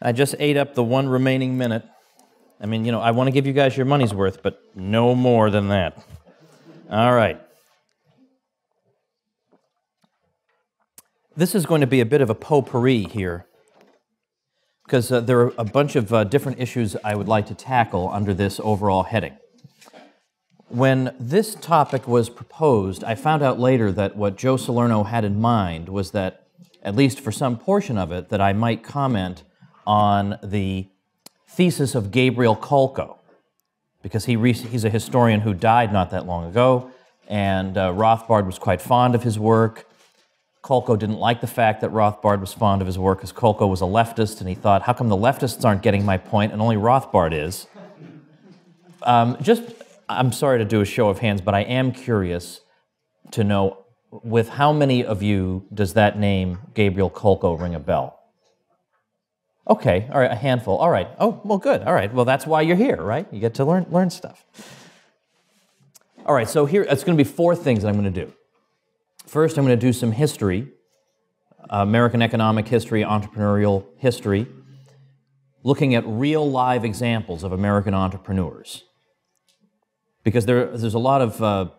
I just ate up the one remaining minute. I mean, you know, I want to give you guys your money's worth, but no more than that. All right. This is going to be a bit of a potpourri here, because there are a bunch of different issues I would like to tackle under this overall heading. When this topic was proposed, I found out later that what Joe Salerno had in mind was that, at least for some portion of it, that I might comment on the thesis of Gabriel Kolko, because he's a historian who died not that long ago, and Rothbard was quite fond of his work. Kolko didn't like the fact that Rothbard was fond of his work, because Kolko was a leftist, and he thought, how come the leftists aren't getting my point and only Rothbard is? I'm sorry to do a show of hands, but I am curious to know, with how many of you does that name, Gabriel Kolko, ring a bell? Okay, all right, a handful. All right. Oh, well, good. All right. Well, that's why you're here, right? You get to learn stuff. All right, so here, it's going to be four things that I'm going to do. First, I'm going to do some history, American economic history, entrepreneurial history, looking at real live examples of American entrepreneurs. Because there's a lot of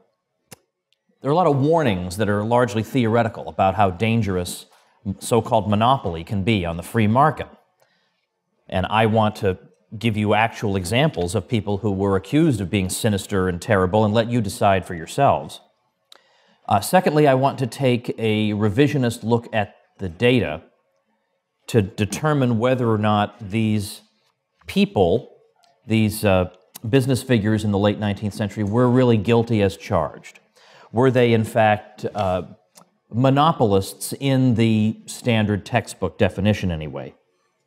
warnings that are largely theoretical about how dangerous so-called monopoly can be on the free market. And I want to give you actual examples of people who were accused of being sinister and terrible and let you decide for yourselves. Secondly, I want to take a revisionist look at the data to determine whether or not these people, these business figures in the late 19th century, were really guilty as charged. Were they, in fact, monopolists in the standard textbook definition anyway?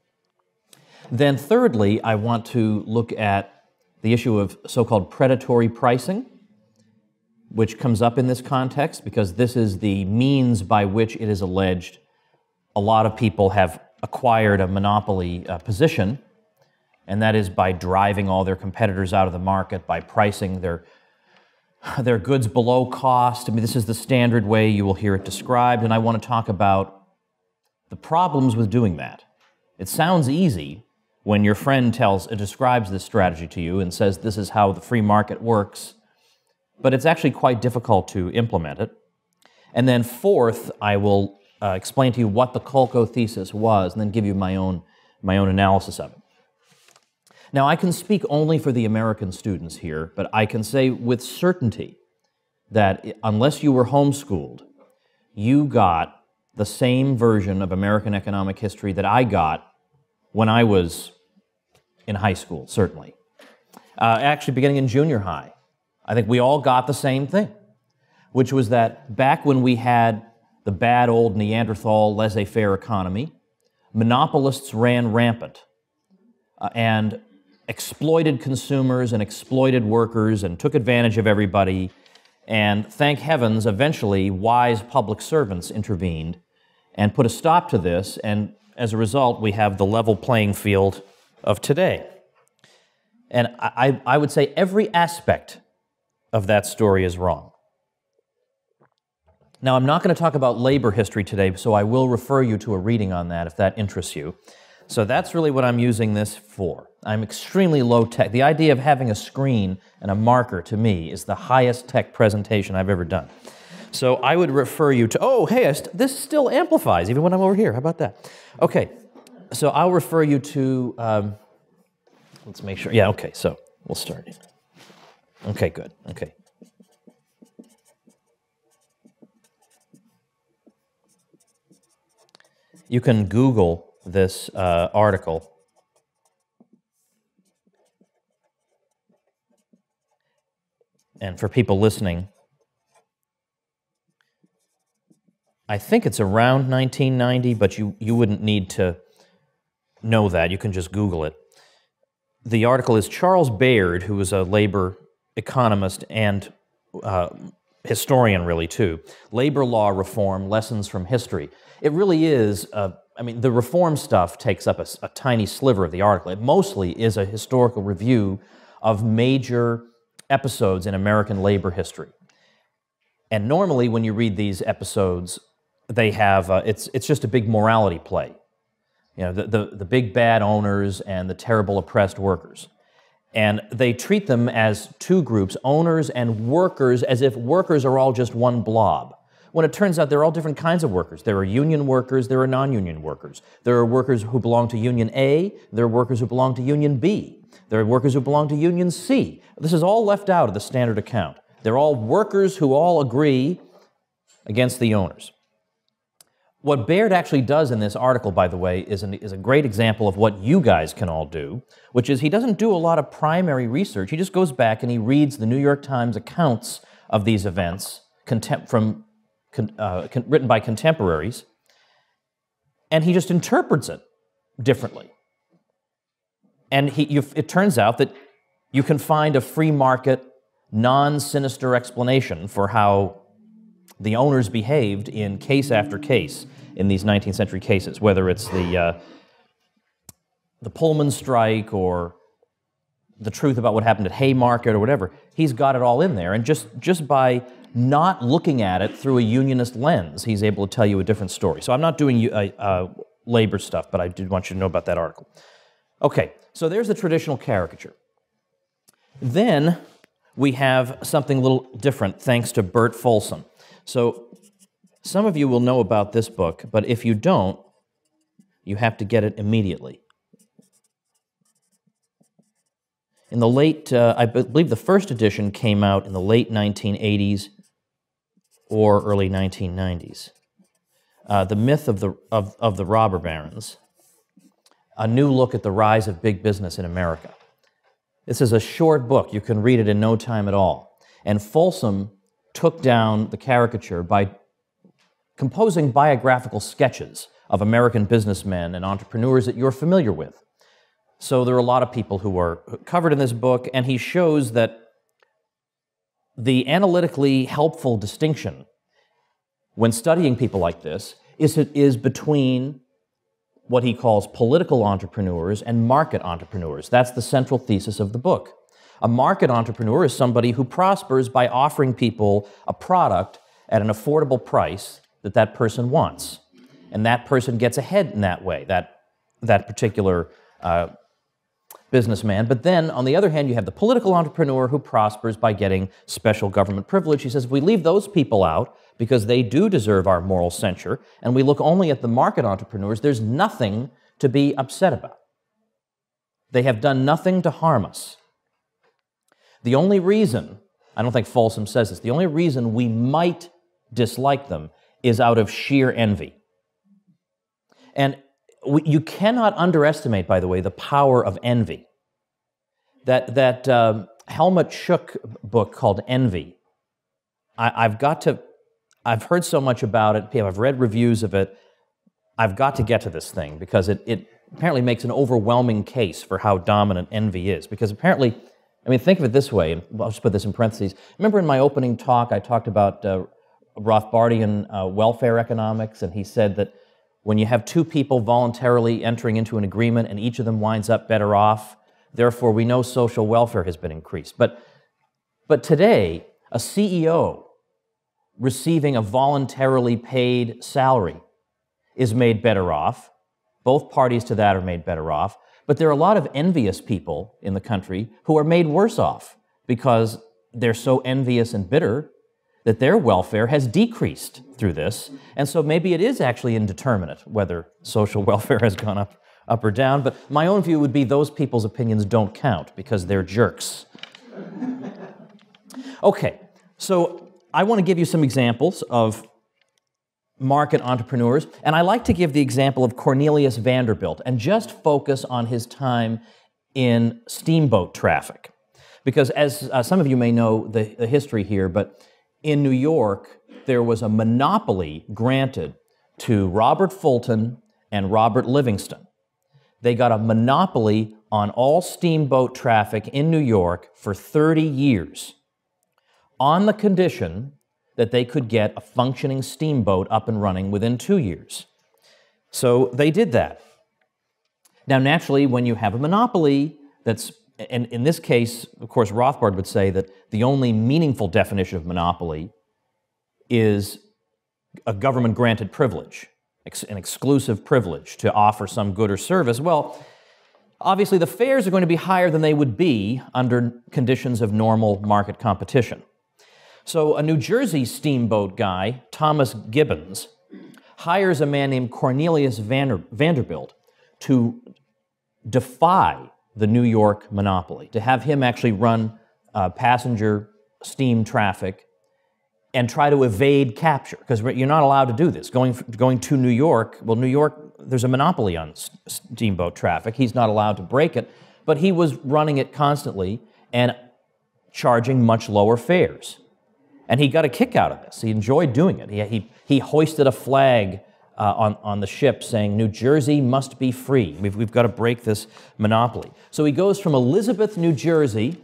Then thirdly, I want to look at the issue of so-called predatory pricing, which comes up in this context because this is the means by which it is alleged a lot of people have acquired a monopoly position, and that is by driving all their competitors out of the market, by pricing their goods below cost. I mean, this is the standard way you will hear it described, and I want to talk about the problems with doing that. It sounds easy when your friend describes this strategy to you and says this is how the free market works, but it's actually quite difficult to implement it. And then fourth, I will explain to you what the Kolko thesis was, and then give you my own analysis of it. Now, I can speak only for the American students here, but I can say with certainty that unless you were homeschooled, you got the same version of American economic history that I got when I was in high school, certainly. Actually, beginning in junior high, I think we all got the same thing, which was that back when we had the bad old Neanderthal laissez-faire economy, monopolists ran rampant and exploited consumers and exploited workers and took advantage of everybody. And thank heavens, eventually, wise public servants intervened and put a stop to this. And as a result, we have the level playing field of today. And I would say every aspect of that story is wrong. Now, I'm not going to talk about labor history today, so I will refer you to a reading on that if that interests you. So that's really what I'm using this for. I'm extremely low tech. The idea of having a screen and a marker, to me, is the highest tech presentation I've ever done. So I would refer you to, oh, hey, this still amplifies even when I'm over here. How about that? Okay, so I'll refer you to, let's make sure. Yeah, okay, so we'll start. Okay, good, okay. You can Google this article. And for people listening, I think it's around 1990, but you wouldn't need to know that. You can just Google it. The article is Charles Bayard, who was a labor economist and historian, really, too. Labor Law Reform, Lessons from History. It really is, I mean, the reform stuff takes up a tiny sliver of the article. It mostly is a historical review of major episodes in American labor history. And normally, when you read these episodes, they have, it's just a big morality play. You know, the big bad owners and the terrible oppressed workers. And they treat them as two groups, owners and workers, as if workers are all just one blob. When it turns out there are all different kinds of workers. There are union workers, there are non-union workers. There are workers who belong to Union A, there are workers who belong to Union B. There are workers who belong to Union C. This is all left out of the standard account. They're all workers who all agree against the owners. What Baird actually does in this article, by the way, is a great example of what you guys can all do, which is he doesn't do a lot of primary research. He just goes back and he reads the New York Times accounts of these events written by contemporaries, and he just interprets it differently. And it turns out that you can find a free market, non-sinister explanation for how the owners behaved in case after case in these 19th century cases, whether it's the Pullman strike or the truth about what happened at Haymarket or whatever. He's got it all in there, and just by not looking at it through a unionist lens, he's able to tell you a different story. So I'm not doing labor stuff, but I did want you to know about that article. Okay, so there's the traditional caricature. Then we have something a little different thanks to Bert Folsom. So some of you will know about this book, but if you don't, you have to get it immediately. In the late, I believe the first edition came out in the late 1980s or early 1990s. The Myth of the Robber Barons, a new look at the rise of big business in America. This is a short book. You can read it in no time at all. And Folsom took down the caricature by composing biographical sketches of American businessmen and entrepreneurs that you're familiar with. So there are a lot of people who are covered in this book, and he shows that the analytically helpful distinction when studying people like this is between what he calls political entrepreneurs and market entrepreneurs. That's the central thesis of the book. A market entrepreneur is somebody who prospers by offering people a product at an affordable price that person wants. And that person gets ahead in that way, that particular businessman. But then, on the other hand, you have the political entrepreneur who prospers by getting special government privilege. He says, if we leave those people out, because they do deserve our moral censure, and we look only at the market entrepreneurs, there's nothing to be upset about. They have done nothing to harm us. The only reason, I don't think Folsom says this, the only reason we might dislike them is out of sheer envy. And you cannot underestimate, by the way, the power of envy. That Helmut Schuck book called Envy, I've heard so much about it, I've read reviews of it, I've got to get to this thing because it apparently makes an overwhelming case for how dominant envy is. Because apparently, I mean, think of it this way, and I'll just put this in parentheses. Remember in my opening talk, I talked about Rothbardian welfare economics, and he said that when you have two people voluntarily entering into an agreement and each of them winds up better off, therefore we know social welfare has been increased. But today, a CEO receiving a voluntarily paid salary is made better off. Both parties to that are made better off. But there are a lot of envious people in the country who are made worse off because they're so envious and bitter that their welfare has decreased through this. And so maybe it is actually indeterminate whether social welfare has gone up or down. But my own view would be those people's opinions don't count because they're jerks. Okay, so I want to give you some examples of market entrepreneurs, and I like to give the example of Cornelius Vanderbilt and just focus on his time in steamboat traffic. Because as some of you may know the history here, but in New York, there was a monopoly granted to Robert Fulton and Robert Livingston. They got a monopoly on all steamboat traffic in New York for 30 years on the condition that they could get a functioning steamboat up and running within 2 years. So they did that. Now, naturally, when you have a monopoly that's, and in this case, of course, Rothbard would say that the only meaningful definition of monopoly is a government-granted privilege. an exclusive privilege to offer some good or service, well, obviously the fares are going to be higher than they would be under conditions of normal market competition. So a New Jersey steamboat guy, Thomas Gibbons, hires a man named Cornelius Vanderbilt to defy the New York monopoly, to have him actually run passenger steam traffic and try to evade capture, because you're not allowed to do this. Going to New York, well, New York, there's a monopoly on steamboat traffic. He's not allowed to break it, but he was running it constantly and charging much lower fares. And he got a kick out of this. He enjoyed doing it. He hoisted a flag on the ship saying, New Jersey must be free. We've got to break this monopoly. So he goes from Elizabeth, New Jersey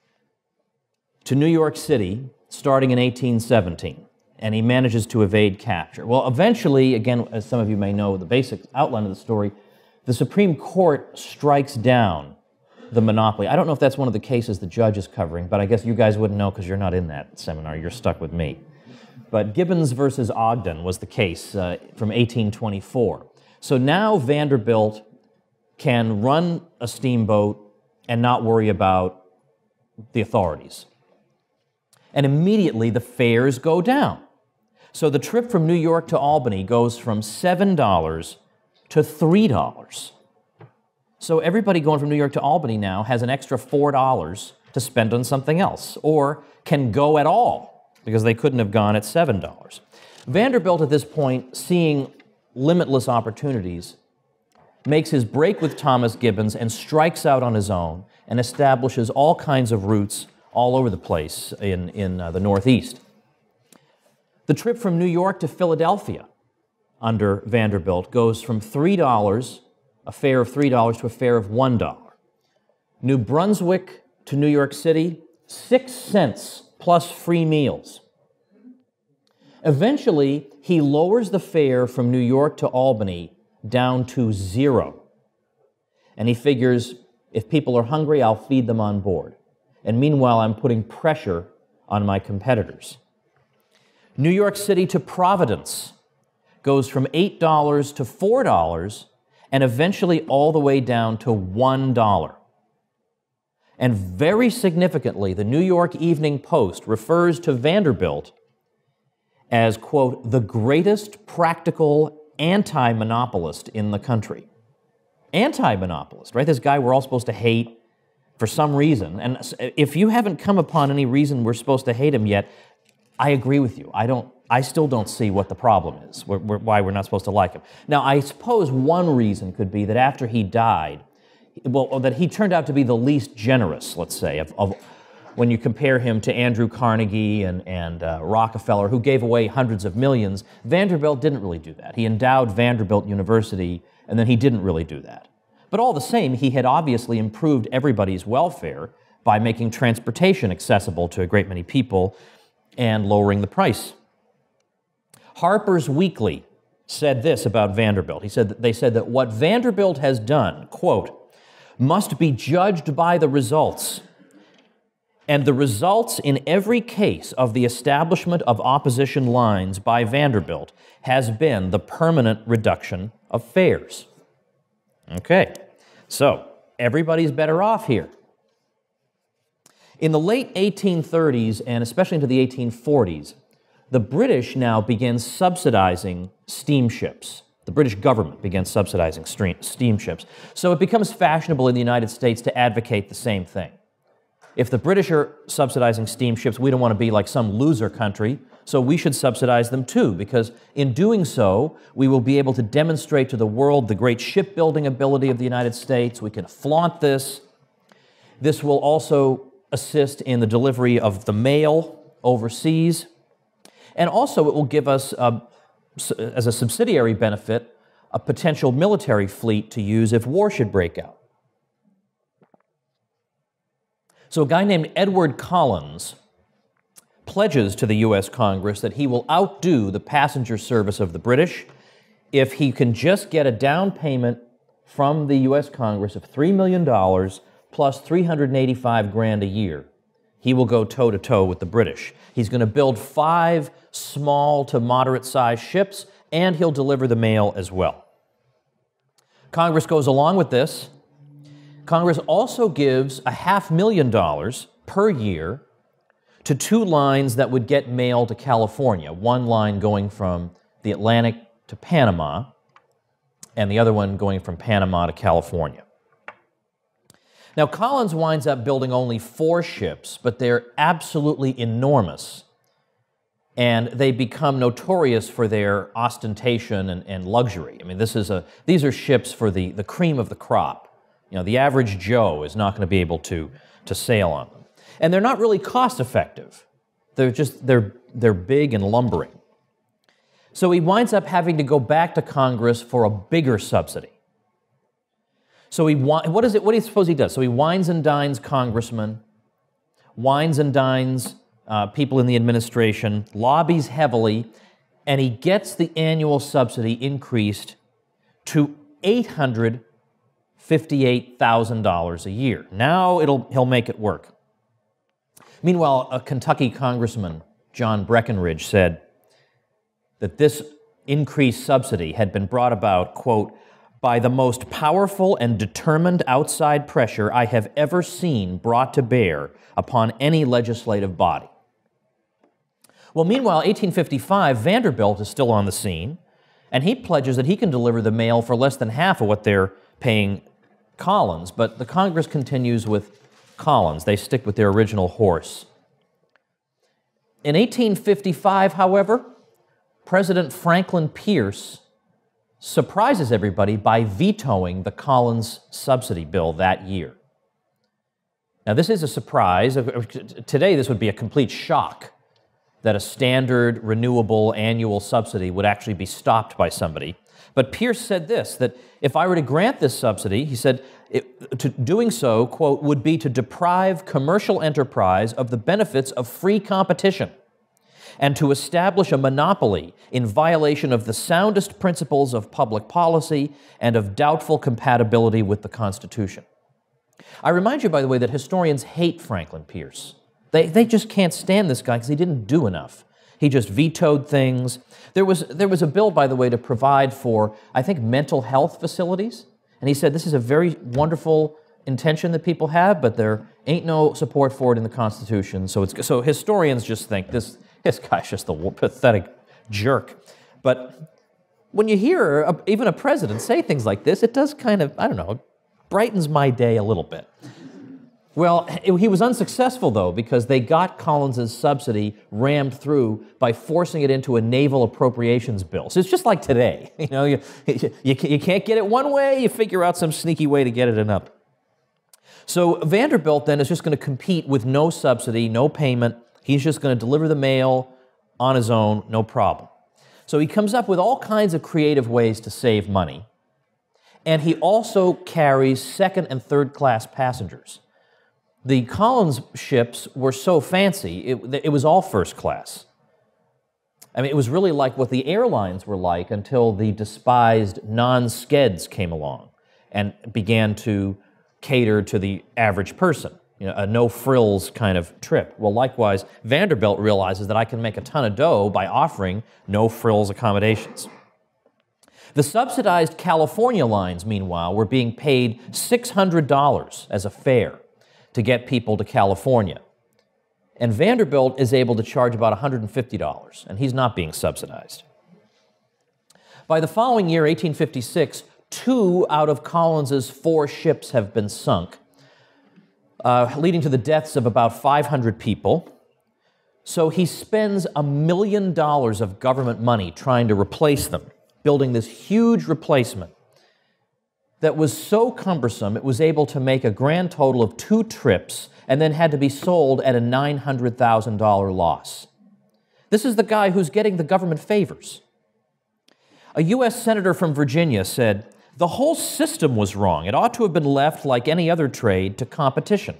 to New York City starting in 1817, and he manages to evade capture. Well, eventually, again, as some of you may know, the basic outline of the story, the Supreme Court strikes down the monopoly. I don't know if that's one of the cases the judge is covering, but I guess you guys wouldn't know because you're not in that seminar. You're stuck with me. But Gibbons versus Ogden was the case from 1824. So now Vanderbilt can run a steamboat and not worry about the authorities. And immediately the fares go down. So the trip from New York to Albany goes from $7 to $3. So everybody going from New York to Albany now has an extra $4 to spend on something else, or can go at all, because they couldn't have gone at $7. Vanderbilt at this point, seeing limitless opportunities, makes his break with Thomas Gibbons and strikes out on his own and establishes all kinds of routes all over the place in the Northeast. The trip from New York to Philadelphia under Vanderbilt goes from $3, a fare of $3, to a fare of $1. New Brunswick to New York City, 6 cents plus free meals. Eventually, he lowers the fare from New York to Albany down to 0. And he figures, if people are hungry, I'll feed them on board. And meanwhile, I'm putting pressure on my competitors. New York City to Providence goes from $8 to $4, and eventually all the way down to $1. And very significantly, the New York Evening Post refers to Vanderbilt as, quote, the greatest practical anti-monopolist in the country. Anti-monopolist, right? This guy we're all supposed to hate for some reason. And if you haven't come upon any reason we're supposed to hate him yet, I agree with you. I still don't see what the problem is, why we're not supposed to like him. Now, I suppose one reason could be that after he died, well, that he turned out to be the least generous, let's say, of when you compare him to Andrew Carnegie and Rockefeller, who gave away hundreds of millions. Vanderbilt didn't really do that. He endowed Vanderbilt University, and then he didn't really do that. But all the same, he had obviously improved everybody's welfare by making transportation accessible to a great many people and lowering the price. Harper's Weekly said this about Vanderbilt. They said that what Vanderbilt has done, quote, must be judged by the results. And the results in every case of the establishment of opposition lines by Vanderbilt has been the permanent reduction of fares. Okay, so everybody's better off here. In the late 1830s and especially into the 1840s, the British now began subsidizing steamships. The British government began subsidizing steamships. So it becomes fashionable in the United States to advocate the same thing. If the British are subsidizing steamships, we don't want to be like some loser country, so we should subsidize them too, because in doing so, we will be able to demonstrate to the world the great shipbuilding ability of the United States. We can flaunt this. This will also assist in the delivery of the mail overseas. And also it will give us, as a subsidiary benefit, a potential military fleet to use if war should break out. So a guy named Edward Collins pledges to the U.S. Congress that he will outdo the passenger service of the British if he can just get a down payment from the U.S. Congress of $3 million plus $385,000 a year. He will go toe-to-toe with the British. He's going to build 5 small to moderate-sized ships and he'll deliver the mail as well. Congress goes along with this. Congress also gives $500,000 per year to 2 lines that would get mail to California, one line going from the Atlantic to Panama, and the other one going from Panama to California. Now, Collins winds up building only 4 ships, but they're absolutely enormous, and they become notorious for their ostentation and luxury. I mean, these are ships for the cream of the crop. You know, the average Joe is not going to be able to sail on them. And they're not really cost effective. They're big and lumbering. So he winds up having to go back to Congress for a bigger subsidy. So what do you suppose he does? So he wines and dines congressmen, wines and dines people in the administration, lobbies heavily, and he gets the annual subsidy increased to $858,000 a year. Now he'll make it work. Meanwhile, a Kentucky congressman, John Breckinridge, said that this increased subsidy had been brought about, quote, by the most powerful and determined outside pressure I have ever seen brought to bear upon any legislative body. Well, meanwhile, 1855, Vanderbilt is still on the scene, and he pledges that he can deliver the mail for less than half of what they're paying Collins, but the Congress continues with Collins. They stick with their original horse. In 1855, however, President Franklin Pierce surprises everybody by vetoing the Collins subsidy bill that year. Now, this is a surprise. Today, this would be a complete shock that a standard renewable annual subsidy would actually be stopped by somebody. But Pierce said this, that if I were to grant this subsidy, he said, doing so, quote, would be to deprive commercial enterprise of the benefits of free competition and to establish a monopoly in violation of the soundest principles of public policy and of doubtful compatibility with the Constitution. I remind you, by the way, that historians hate Franklin Pierce. They just can't stand this guy because he didn't do enough. He just vetoed things. There was a bill, by the way, to provide for, I think, mental health facilities. And he said, this is a very wonderful intention that people have, but there ain't no support for it in the Constitution. So historians just think this guy's just a pathetic jerk. But when you hear even a president say things like this, it does kind of, I don't know, brightens my day a little bit. Well, he was unsuccessful, though, because they got Collins's subsidy rammed through by forcing it into a naval appropriations bill. So it's just like today. You know, you can't get it one way, you figure out some sneaky way to get it another. So Vanderbilt then is just going to compete with no subsidy, no payment. He's just going to deliver the mail on his own, no problem. So he comes up with all kinds of creative ways to save money. And he also carries second and third class passengers. The Collins ships were so fancy, it was all first class. I mean, it was really like what the airlines were like until the despised non-skeds came along and began to cater to the average person, you know, a no-frills kind of trip. Well, likewise, Vanderbilt realizes that I can make a ton of dough by offering no-frills accommodations. The subsidized California lines, meanwhile, were being paid $600 as a fare to get people to California. And Vanderbilt is able to charge about $150, and he's not being subsidized. By the following year, 1856, 2 out of Collins's 4 ships have been sunk, leading to the deaths of about 500 people. So he spends $1 million of government money trying to replace them, building this huge replacement that was so cumbersome it was able to make a grand total of 2 trips and then had to be sold at a $900,000 loss. This is the guy who's getting the government favors. A U.S. senator from Virginia said, "The whole system was wrong. It ought to have been left, like any other trade, to competition."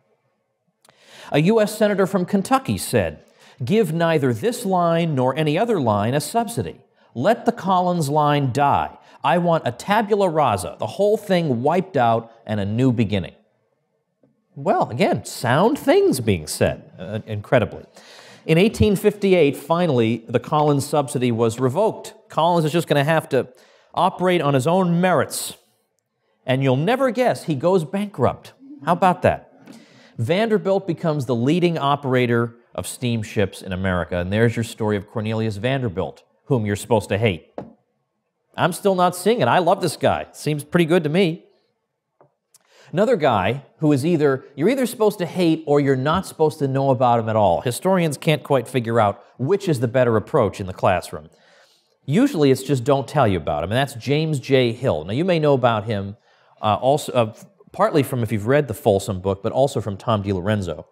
A U.S. senator from Kentucky said, "Give neither this line nor any other line a subsidy. Let the Collins line die. I want a tabula rasa, the whole thing wiped out and a new beginning." Well, again, sound things being said, incredibly. In 1858, finally, the Collins subsidy was revoked. Collins is just going to have to operate on his own merits. And you'll never guess, he goes bankrupt. How about that? Vanderbilt becomes the leading operator of steamships in America. And there's your story of Cornelius Vanderbilt, whom you're supposed to hate. I'm still not seeing it. I love this guy. Seems pretty good to me. Another guy who is you're either supposed to hate or you're not supposed to know about him at all. Historians can't quite figure out which is the better approach in the classroom. Usually it's just don't tell you about him, and that's James J. Hill. Now you may know about him also partly from if you've read the Folsom book, but also from Tom DiLorenzo.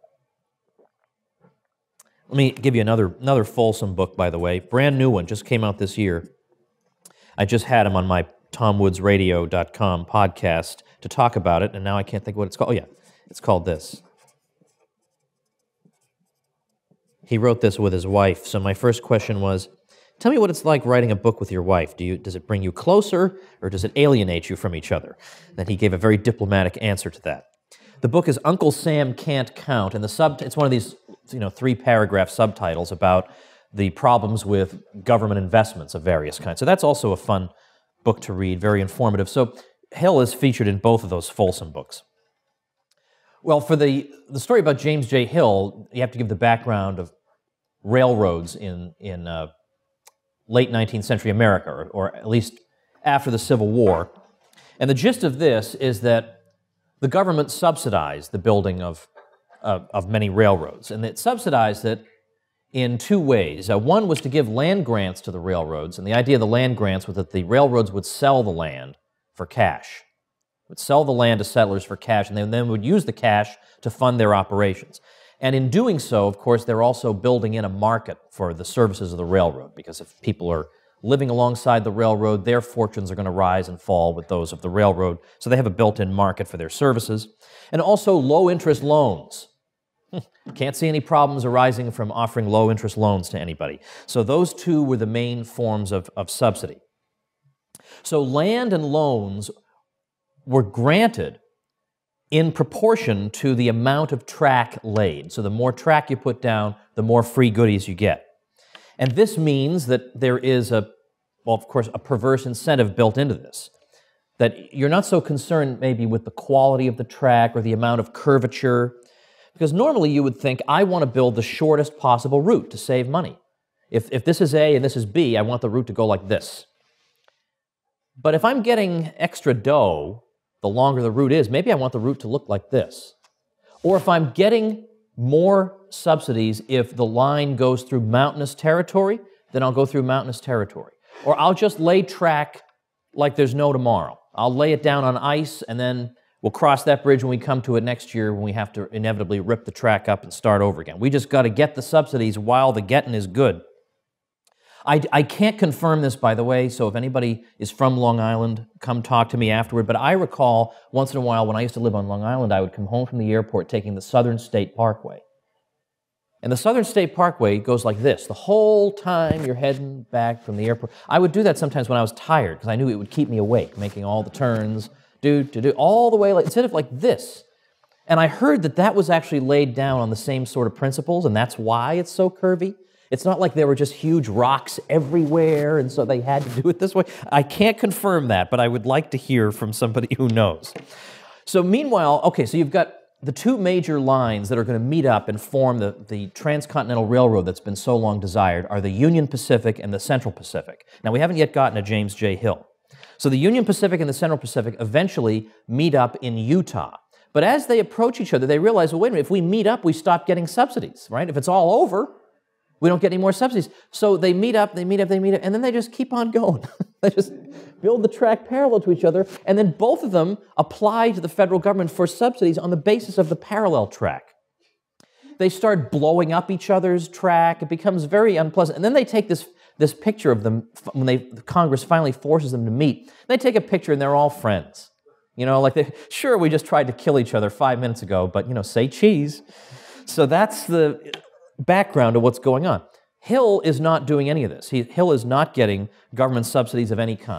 Let me give you another Folsom book, by the way. Brand new one, just came out this year. I just had him on my TomWoodsRadio.com podcast to talk about it, and now I can't think of what it's called. Oh, yeah, it's called this. He wrote this with his wife, so my first question was, tell me what it's like writing a book with your wife. Does it bring you closer, or does it alienate you from each other? Then he gave a very diplomatic answer to that. The book is Uncle Sam Can't Count, and it's one of these 3-paragraph subtitles about the problems with government investments of various kinds. So that's also a fun book to read, very informative. So Hill is featured in both of those Folsom books. Well, for the story about James J. Hill, you have to give the background of railroads in late 19th century America, or at least after the Civil War. And the gist of this is that the government subsidized the building of many railroads, and it subsidized it in 2 ways. One was to give land grants to the railroads, and the idea of the land grants was that the railroads would sell the land for cash. Would sell the land to settlers for cash, and they then would use the cash to fund their operations. And in doing so, of course, they're also building in a market for the services of the railroad, because if people are living alongside the railroad, their fortunes are going to rise and fall with those of the railroad, so they have a built-in market for their services. And also low-interest loans. Can't see any problems arising from offering low-interest loans to anybody. So those 2 were the main forms of subsidy. So land and loans were granted in proportion to the amount of track laid. So the more track you put down, the more free goodies you get. And this means that there is of course, a perverse incentive built into this. That you're not so concerned maybe with the quality of the track or the amount of curvature, because normally you would think, I want to build the shortest possible route to save money. If this is A and this is B, I want the route to go like this. But if I'm getting extra dough, the longer the route is, maybe I want the route to look like this. Or if I'm getting more subsidies if the line goes through mountainous territory, then I'll go through mountainous territory. Or I'll just lay track like there's no tomorrow. I'll lay it down on ice, and then we'll cross that bridge when we come to it next year when we have to inevitably rip the track up and start over again. We just got to get the subsidies while the getting is good. I can't confirm this, by the way, so if anybody is from Long Island, come talk to me afterward. But I recall once in a while when I used to live on Long Island, I would come home from the airport taking the Southern State Parkway. And the Southern State Parkway goes like this. The whole time you're heading back from the airport. I would do that sometimes when I was tired because I knew it would keep me awake, making all the turns, all the way, instead of like this. And I heard that that was actually laid down on the same sort of principles, and that's why it's so curvy. It's not like there were just huge rocks everywhere, and so they had to do it this way. I can't confirm that, but I would like to hear from somebody who knows. So meanwhile, okay, so you've got the 2 major lines that are going to meet up and form the transcontinental railroad that's been so long desired are the Union Pacific and the Central Pacific. Now, we haven't yet gotten to James J. Hill. So the Union Pacific and the Central Pacific eventually meet up in Utah. But as they approach each other, they realize, well, wait a minute, if we meet up, we stop getting subsidies, right? If it's all over, we don't get any more subsidies. So they meet up, and then they just keep on going. They just build the track parallel to each other, and then both of them apply to the federal government for subsidies on the basis of the parallel track. They start blowing up each other's track. It becomes very unpleasant. And then they take this picture of them when Congress finally forces them to meet. They take a picture, and they're all friends. Sure, we just tried to kill each other 5 minutes ago, but, say cheese. So that's the background of what's going on. Hill is not doing any of this. Hill is not getting government subsidies of any kind.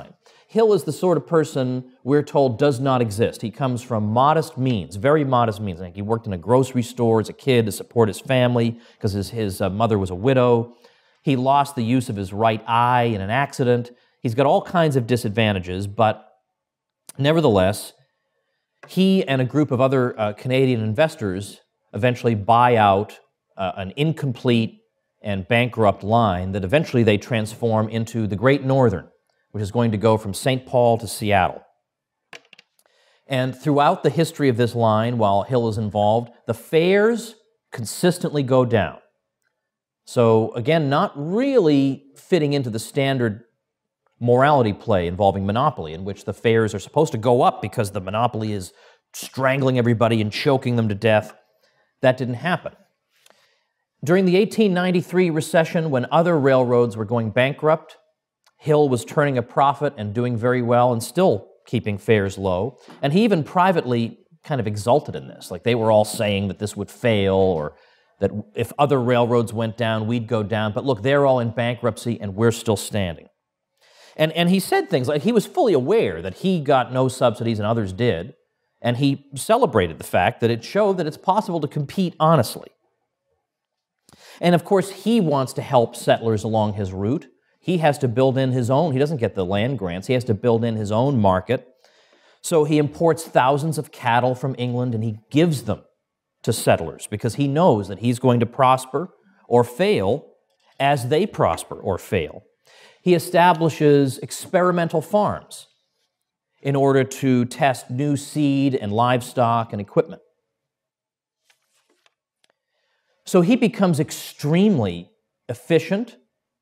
Hill is the sort of person we're told does not exist. He comes from modest means, very modest means. Like he worked in a grocery store as a kid to support his family because his mother was a widow. He lost the use of his right eye in an accident. He's got all kinds of disadvantages, but nevertheless, he and a group of other Canadian investors eventually buy out an incomplete and bankrupt line that eventually they transform into the Great Northern, which is going to go from St. Paul to Seattle. And throughout the history of this line, while Hill is involved, the fares consistently go down. So again, not really fitting into the standard morality play involving monopoly, in which the fares are supposed to go up because the monopoly is strangling everybody and choking them to death. That didn't happen. During the 1893 recession, when other railroads were going bankrupt, Hill was turning a profit and doing very well and still keeping fares low. And he even privately kind of exulted in this. Like they were all saying that this would fail, or that if other railroads went down, we'd go down. But look, they're all in bankruptcy and we're still standing. And he said things like he was fully aware that he got no subsidies and others did. And he celebrated the fact that it showed that it's possible to compete honestly. And of course, he wants to help settlers along his route. He has to build in his own. He doesn't get the land grants. He has to build in his own market. So he imports thousands of cattle from England and he gives them to settlers because he knows that he's going to prosper or fail as they prosper or fail. He establishes experimental farms in order to test new seed and livestock and equipment. So he becomes extremely efficient.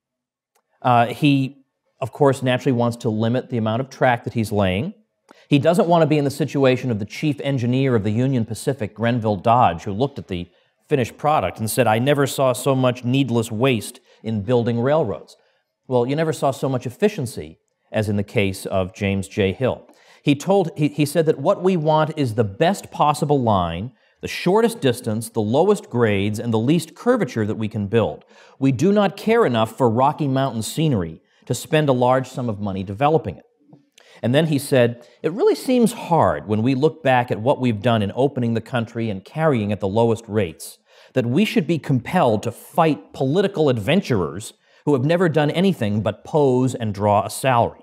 He, of course, naturally wants to limit the amount of track that he's laying. He doesn't want to be in the situation of the chief engineer of the Union Pacific, Grenville Dodge, who looked at the finished product and said, "I never saw so much needless waste in building railroads." Well, you never saw so much efficiency as in the case of James J. Hill. He said that what we want is the best possible line, the shortest distance, the lowest grades, and the least curvature that we can build. We do not care enough for Rocky Mountain scenery to spend a large sum of money developing it. And then he said, it really seems hard when we look back at what we've done in opening the country and carrying at the lowest rates, that we should be compelled to fight political adventurers who have never done anything but pose and draw a salary.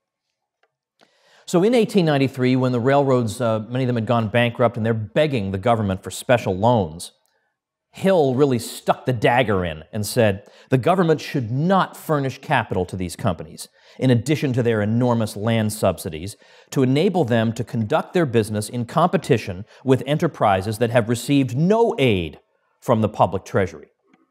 So in 1893, when the railroads, many of them had gone bankrupt and they're begging the government for special loans, Hill really stuck the dagger in and said, the government should not furnish capital to these companies, in addition to their enormous land subsidies, to enable them to conduct their business in competition with enterprises that have received no aid from the public treasury.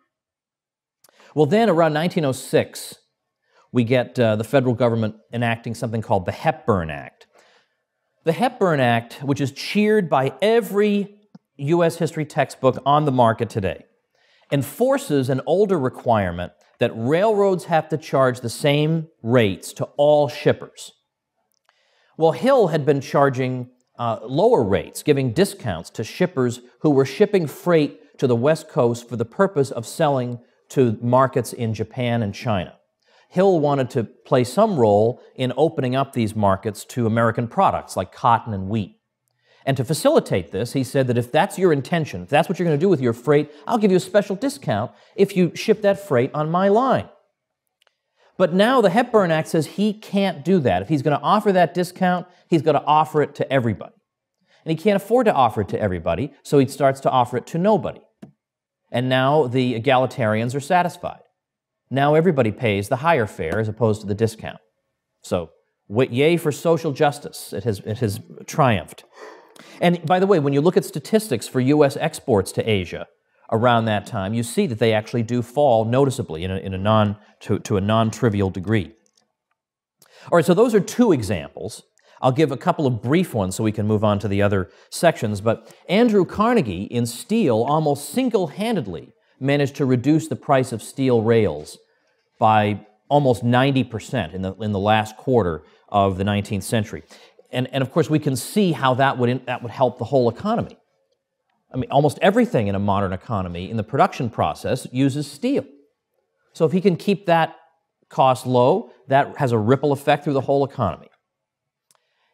Well, then, around 1906, we get the federal government enacting something called the Hepburn Act. The Hepburn Act, which is cheered by every U.S. history textbook on the market today, enforces an older requirement that railroads have to charge the same rates to all shippers. Well, Hill had been charging lower rates, giving discounts to shippers who were shipping freight to the West Coast for the purpose of selling to markets in Japan and China. Hill wanted to play some role in opening up these markets to American products like cotton and wheat. And to facilitate this, he said that if that's your intention, if that's what you're going to do with your freight, I'll give you a special discount if you ship that freight on my line. But now the Hepburn Act says he can't do that. If he's going to offer that discount, he's got to offer it to everybody. And he can't afford to offer it to everybody, so he starts to offer it to nobody. And now the egalitarians are satisfied. Now everybody pays the higher fare as opposed to the discount. So, yay for social justice. It has triumphed. And by the way, when you look at statistics for U.S. exports to Asia around that time, you see that they actually do fall noticeably to a non-trivial degree. All right, so those are two examples. I'll give a couple of brief ones so we can move on to the other sections, but Andrew Carnegie in steel almost single-handedly managed to reduce the price of steel rails by almost 90% in the last quarter of the 19th century. And of course, we can see how that would help the whole economy. I mean, almost everything in a modern economy in the production process uses steel. So if he can keep that cost low, that has a ripple effect through the whole economy.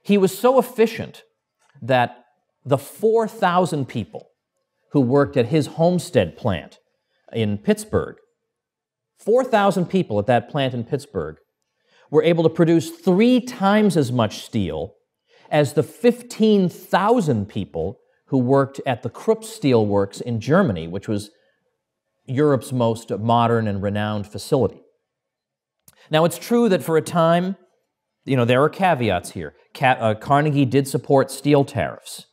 He was so efficient that the 4,000 people who worked at his Homestead plant in Pittsburgh, 4,000 people at that plant in Pittsburgh, were able to produce 3 times as much steel as the 15,000 people who worked at the Krupp Steel Works in Germany, which was Europe's most modern and renowned facility. Now, it's true that for a time, there are caveats here. Carnegie did support steel tariffs,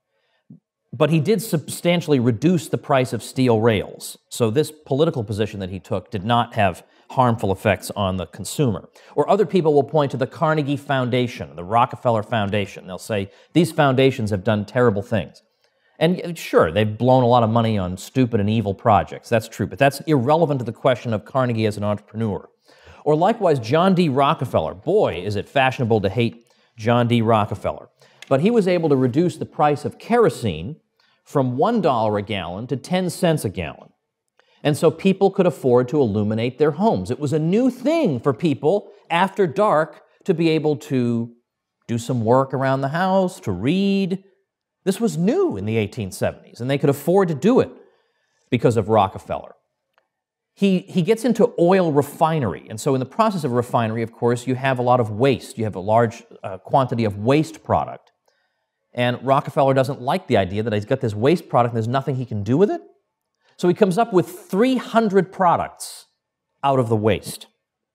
but he did substantially reduce the price of steel rails. So this political position that he took did not have harmful effects on the consumer. Or other people will point to the Carnegie Foundation, the Rockefeller Foundation. They'll say, these foundations have done terrible things. And sure, they've blown a lot of money on stupid and evil projects. That's true, but that's irrelevant to the question of Carnegie as an entrepreneur. Or likewise, John D. Rockefeller. Boy, is it fashionable to hate John D. Rockefeller. But he was able to reduce the price of kerosene from $1 a gallon to 10 cents a gallon. And so people could afford to illuminate their homes. It was a new thing for people after dark to be able to do some work around the house, to read. This was new in the 1870s, and they could afford to do it because of Rockefeller. He gets into oil refinery, and so in the process of refinery, of course, you have a lot of waste. You have a large quantity of waste product. And Rockefeller doesn't like the idea that he's got this waste product and there's nothing he can do with it. So he comes up with 300 products out of the waste.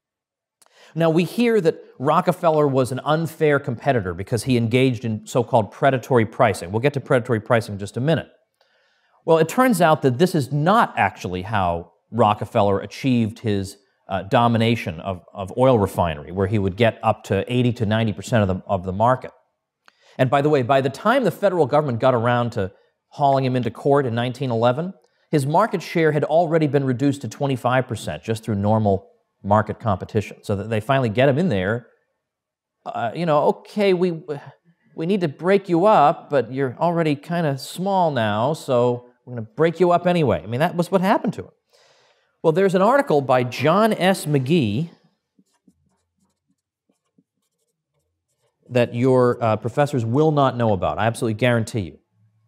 Now, we hear that Rockefeller was an unfair competitor because he engaged in so-called predatory pricing. We'll get to predatory pricing in just a minute. Well, it turns out that this is not actually how Rockefeller achieved his domination of oil refinery, where he would get up to 80 to 90% of the market. And by the way, by the time the federal government got around to hauling him into court in 1911, his market share had already been reduced to 25% just through normal market competition. So that they finally get him in there. Okay, we need to break you up, but you're already kind of small now, so we're going to break you up anyway. I mean, that was what happened to him. Well, there's an article by John S. McGee that your professors will not know about. I absolutely guarantee you.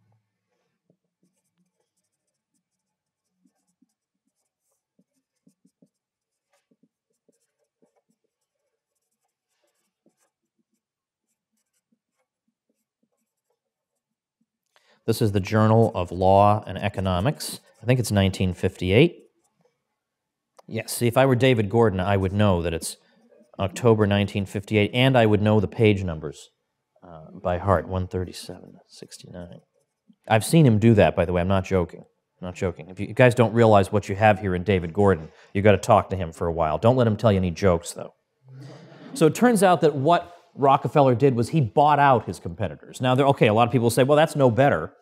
This is the Journal of Law and Economics. I think it's 1958. Yes, see, if I were David Gordon, I would know that it's October 1958, and I would know the page numbers by heart, 137, 69. I've seen him do that, by the way. I'm not joking. I'm not joking. If you guys don't realize what you have here in David Gordon, you've got to talk to him for a while. Don't let him tell you any jokes, though. So it turns out that what Rockefeller did was he bought out his competitors. Now, okay, a lot of people say, well, that's no better.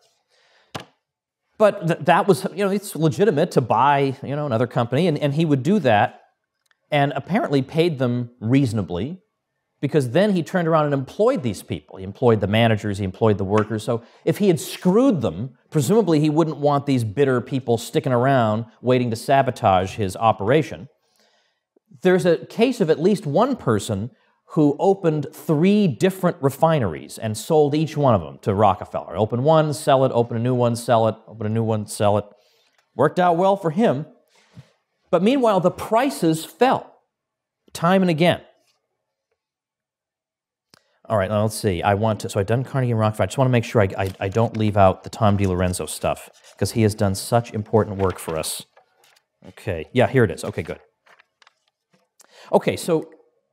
But that was, it's legitimate to buy, another company, and he would do that and apparently paid them reasonably, because then he turned around and employed these people. He employed the managers, he employed the workers. So if he had screwed them, presumably he wouldn't want these bitter people sticking around waiting to sabotage his operation. There's a case of at least one person who opened 3 different refineries and sold each one of them to Rockefeller. Open one, sell it, open a new one, sell it, open a new one, sell it. Worked out well for him. But meanwhile, the prices fell time and again. All right, now let's see. So I've done Carnegie and Rockefeller. I just want to make sure I don't leave out the Tom DiLorenzo stuff, because he has done such important work for us. Okay, yeah, here it is. Okay, good. Okay, so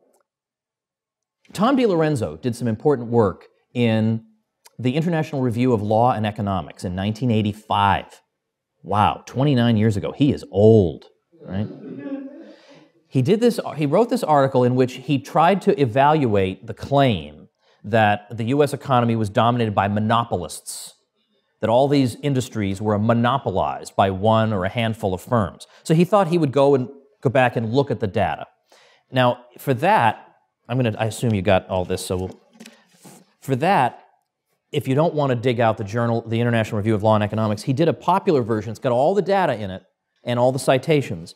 Tom DiLorenzo did some important work in the International Review of Law and Economics in 1985. Wow, 29 years ago. He is old, right? He wrote this article in which he tried to evaluate the claim that the U.S. economy was dominated by monopolists, that all these industries were monopolized by one or a handful of firms. So he thought he would go back and look at the data. Now, for that, I assume you got all this, for that, if you don't want to dig out the International Review of Law and Economics, he did a popular version. It's got all the data in it and all the citations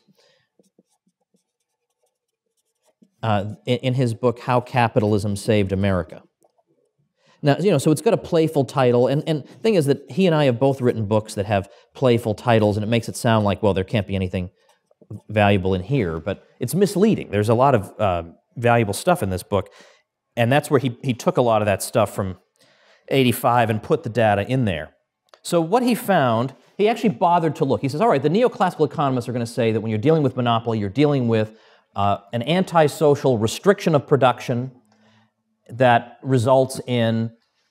in his book, How Capitalism Saved America. Now, so it's got a playful title, and the thing is that he and I have both written books that have playful titles, and it makes it sound like, well, there can't be anything valuable in here, but it's misleading. There's a lot of valuable stuff in this book, and that's where he took a lot of that stuff from 85 and put the data in there. So what he found, he actually bothered to look. He says, all right, the neoclassical economists are going to say that when you're dealing with monopoly, you're dealing with an antisocial restriction of production that results in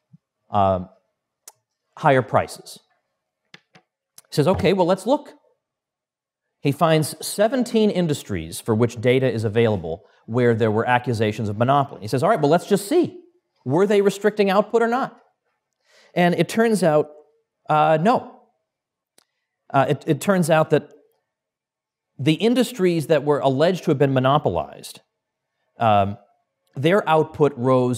higher prices. He says, okay, well, let's look. He finds 17 industries for which data is available where there were accusations of monopoly. He says, all right, well, let's just see. Were they restricting output or not? And it turns out, no. It turns out that the industries that were alleged to have been monopolized, their output rose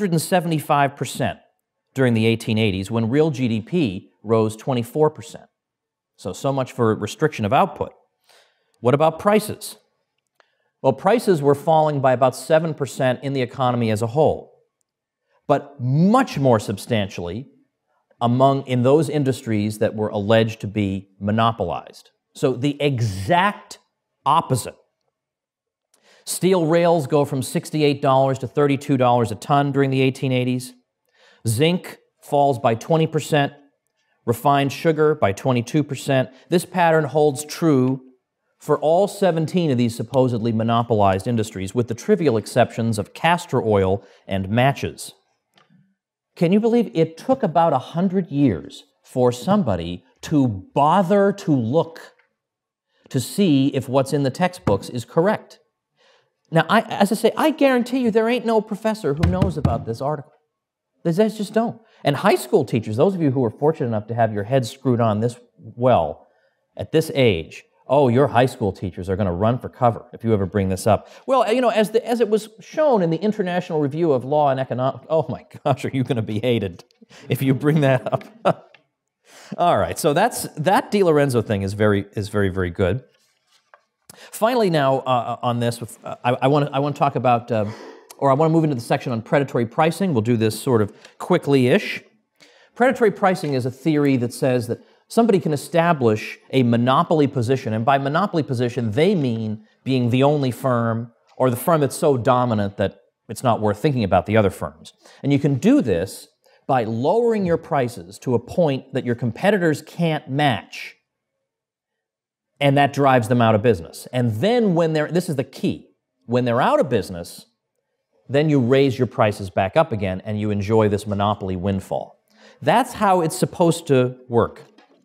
175% during the 1880s when real GDP rose 24%. So much for restriction of output. What about prices? Well, prices were falling by about 7% in the economy as a whole, but much more substantially in those industries that were alleged to be monopolized. So the exact opposite. Steel rails go from $68 to $32 a ton during the 1880s. Zinc falls by 20%. Refined sugar by 22%. This pattern holds true for all 17 of these supposedly monopolized industries, with the trivial exceptions of castor oil and matches. Can you believe it took about 100 years for somebody to bother to look to see if what's in the textbooks is correct? Now, as I say, I guarantee you there ain't no professor who knows about this article. They just don't. And high school teachers, those of you who are fortunate enough to have your heads screwed on this well at this age, oh, your high school teachers are going to run for cover if you ever bring this up. Well, as it was shown in the International Review of Law and Economics, oh my gosh, are you going to be hated if you bring that up? All right, so that DiLorenzo thing is very, very good. Finally, now on this, I want to talk about, or I want to move into the section on predatory pricing. We'll do this sort of quickly-ish. Predatory pricing is a theory that says that somebody can establish a monopoly position, and by monopoly position, they mean being the only firm or the firm that's so dominant that it's not worth thinking about the other firms. And you can do this by lowering your prices to a point that your competitors can't match, and that drives them out of business. And then this is the key, when they're out of business, then you raise your prices back up again and you enjoy this monopoly windfall. That's how it's supposed to work.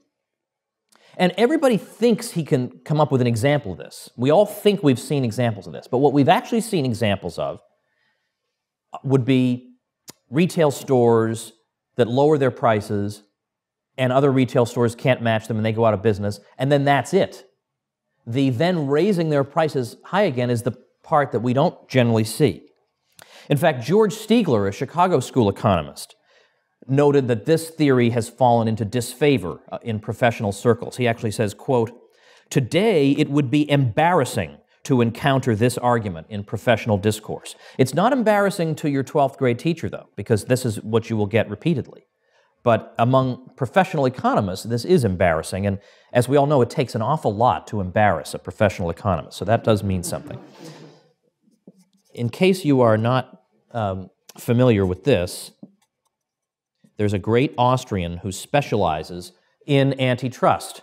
And everybody thinks he can come up with an example of this. We all think we've seen examples of this, but what we've actually seen examples of would be retail stores that lower their prices and other retail stores can't match them and they go out of business, and then that's it. The then raising their prices high again is the part that we don't generally see. In fact, George Stiegler, a Chicago school economist, noted that this theory has fallen into disfavor in professional circles. He actually says, quote, "Today it would be embarrassing to encounter this argument in professional discourse." It's not embarrassing to your 12th grade teacher, though, because this is what you will get repeatedly. But among professional economists, this is embarrassing, and as we all know, it takes an awful lot to embarrass a professional economist, so that does mean something. In case you are not familiar with this, there's a great Austrian who specializes in antitrust.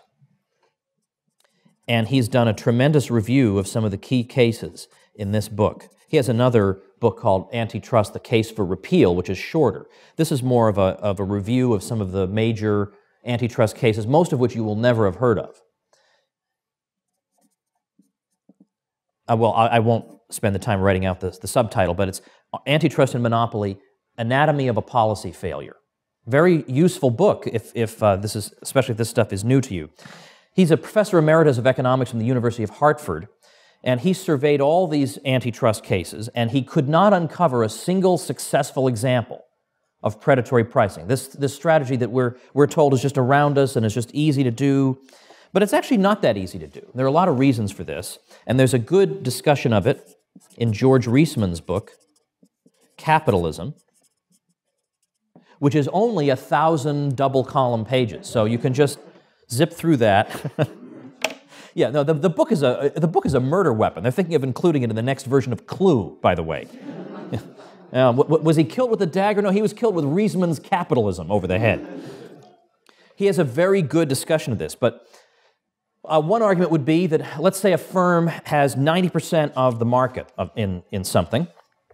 And he's done a tremendous review of some of the key cases in this book. He has another book called Antitrust, The Case for Repeal, which is shorter. This is more of a review of some of the major antitrust cases, most of which you will never have heard of. Well, I won't spend the time writing out the subtitle, but it's Antitrust and Monopoly, Anatomy of a Policy Failure. Very useful book especially if this stuff is new to you. He's a professor emeritus of economics from the University of Hartford, and he surveyed all these antitrust cases, and he could not uncover a single successful example of predatory pricing. This strategy that we're told is just around us and is just easy to do, but it's actually not that easy to do. There are a lot of reasons for this, and there's a good discussion of it in George Reisman's book, Capitalism. which is only 1,000 double-column pages. So you can just zip through that. Yeah, no, the book is a murder weapon. They're thinking of including it in the next version of Clue, by the way. Was he killed with a dagger? No, he was killed with Riesman's capitalism over the head. He has a very good discussion of this, but one argument would be that, let's say a firm has 90% of the market in something.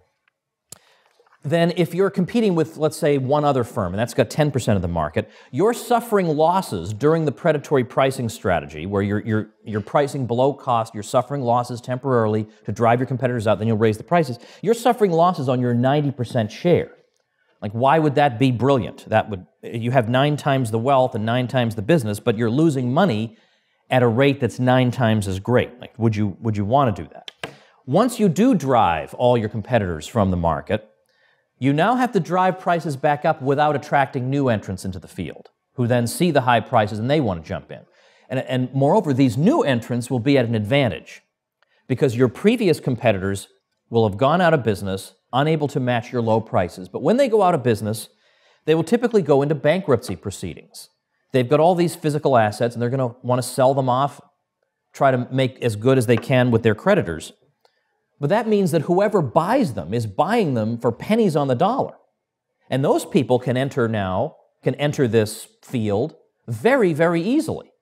Then if you're competing with, let's say, one other firm, and that's got 10% of the market, you're suffering losses during the predatory pricing strategy, where you're pricing below cost, you're suffering losses temporarily to drive your competitors out, then you'll raise the prices. You're suffering losses on your 90% share. Like, why would that be brilliant? You have 9 times the wealth and 9 times the business, but you're losing money at a rate that's 9 times as great. Like, would you want to do that? Once you do drive all your competitors from the market, you now have to drive prices back up without attracting new entrants into the field, who then see the high prices and they want to jump in. And moreover, these new entrants will be at an advantage because your previous competitors will have gone out of business, unable to match your low prices. But when they go out of business, they will typically go into bankruptcy proceedings. They've got all these physical assets and they're going to want to sell them off, try to make as good as they can with their creditors. But that means that whoever buys them is buying them for pennies on the dollar. And those people can enter this field very, very easily.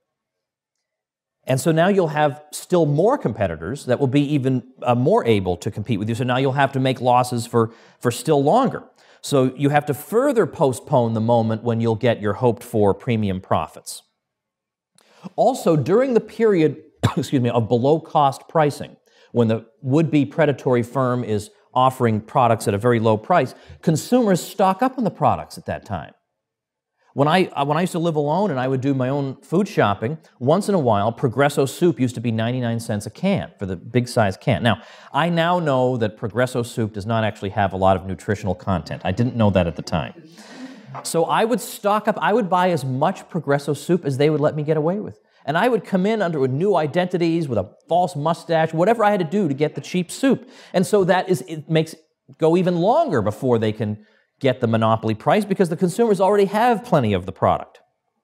And so now you'll have still more competitors that will be even more able to compete with you. So now you'll have to make losses for still longer. So you have to further postpone the moment when you'll get your hoped-for premium profits. Also, during the period of below-cost pricing, when the would-be predatory firm is offering products at a very low price, consumers stock up on the products at that time. When I used to live alone and I would do my own food shopping, once in a while, Progresso soup used to be 99 cents a can for the big-size can. Now, I now know that Progresso soup does not actually have a lot of nutritional content. I didn't know that at the time. So I would stock up. I would buy as much Progresso soup as they would let me get away with. And I would come in under new identities with a false mustache, whatever I had to do to get the cheap soup. And so it makes it go even longer before they can get the monopoly price because the consumers already have plenty of the product.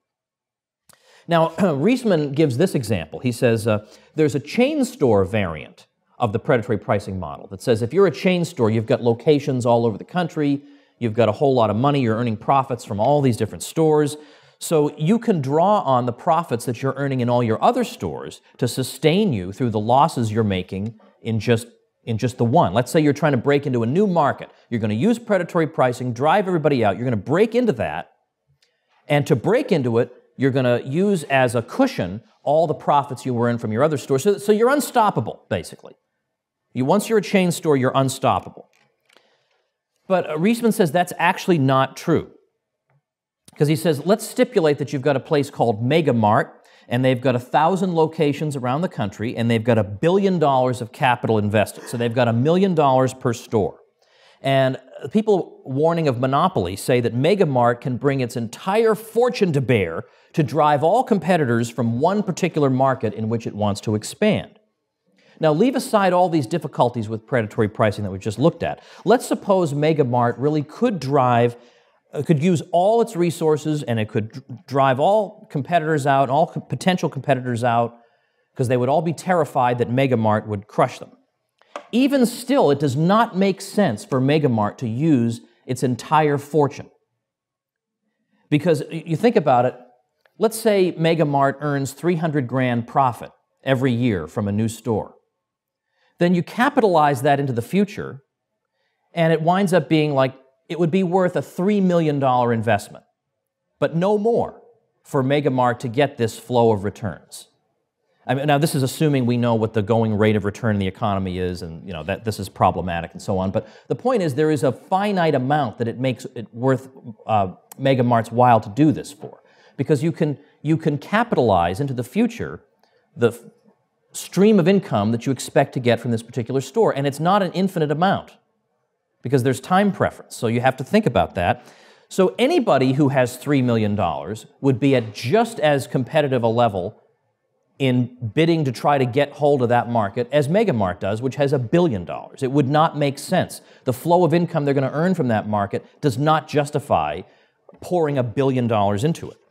Now, Riesman gives this example. He says there's a chain store variant of the predatory pricing model that says if you're a chain store, you've got locations all over the country, you've got a whole lot of money, you're earning profits from all these different stores. So you can draw on the profits that you're earning in all your other stores to sustain you through the losses you're making in just the one. Let's say you're trying to break into a new market. You're going to use predatory pricing, drive everybody out. You're going to break into that. And to break into it, you're going to use as a cushion all the profits you were in from your other stores. So you're unstoppable, basically. Once you're a chain store, you're unstoppable. But Riesman says that's actually not true. Because he says, let's stipulate that you've got a place called Mega Mart, and they've got 1,000 locations around the country, and they've got $1 billion of capital invested. So they've got $1 million per store. And people warning of monopoly say that Mega Mart can bring its entire fortune to bear to drive all competitors from one particular market in which it wants to expand. Now, leave aside all these difficulties with predatory pricing that we just looked at. Let's suppose Mega Mart really could use all its resources and it could drive all competitors out, all potential competitors out, because they would all be terrified that Mega Mart would crush them. Even still, it does not make sense for Mega Mart to use its entire fortune. Because you think about it, let's say Mega Mart earns 300 grand profit every year from a new store. Then you capitalize that into the future, and it winds up being like it would be worth a $3 million investment, but no more for Mega Mart to get this flow of returns. I mean, now, this is assuming we know what the going rate of return in the economy is and that this is problematic and so on. But the point is there is a finite amount that it makes it worth Mega Mart's while to do this for. Because you can capitalize into the future the stream of income that you expect to get from this particular store. And it's not an infinite amount, because there's time preference. So you have to think about that. So anybody who has $3 million would be at just as competitive a level in bidding to try to get hold of that market as Mega Mart does, which has $1 billion. It would not make sense. The flow of income they're going to earn from that market does not justify pouring $1 billion into it.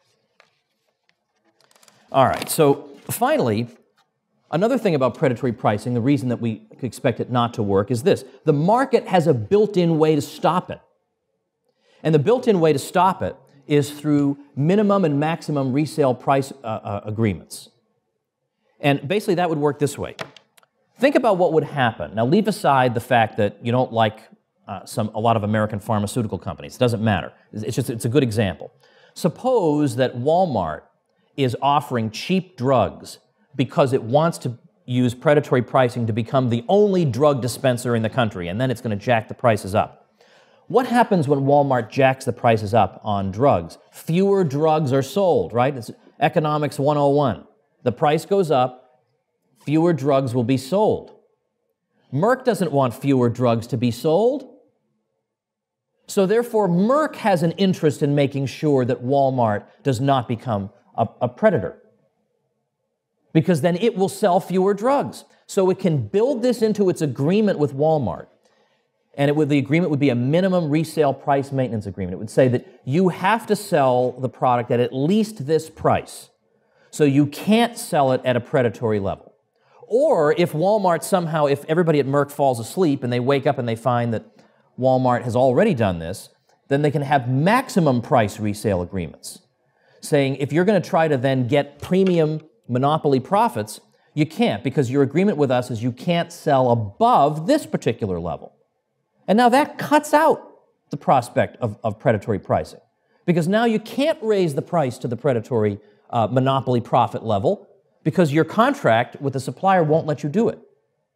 All right, so finally, another thing about predatory pricing, the reason that we expect it not to work is this. The market has a built-in way to stop it. And the built-in way to stop it is through minimum and maximum resale price agreements. And basically that would work this way. Think about what would happen. Now leave aside the fact that you don't like a lot of American pharmaceutical companies. It doesn't matter. It's a good example. Suppose that Walmart is offering cheap drugs because it wants to use predatory pricing to become the only drug dispenser in the country, and then it's going to jack the prices up. What happens when Walmart jacks the prices up on drugs? Fewer drugs are sold, right? It's economics 101. The price goes up, fewer drugs will be sold. Merck doesn't want fewer drugs to be sold. So therefore, Merck has an interest in making sure that Walmart does not become a predator, because then it will sell fewer drugs. So it can build this into its agreement with Walmart, and the agreement would be a minimum resale price maintenance agreement. It would say that you have to sell the product at least this price, so you can't sell it at a predatory level. Or if Walmart somehow, if everybody at Merck falls asleep and they wake up and they find that Walmart has already done this, then they can have maximum price resale agreements, saying if you're going to try to then get premium monopoly profits, you can't, because your agreement with us is you can't sell above this particular level. And now that cuts out the prospect of predatory pricing, because now you can't raise the price to the predatory monopoly profit level because your contract with the supplier won't let you do it.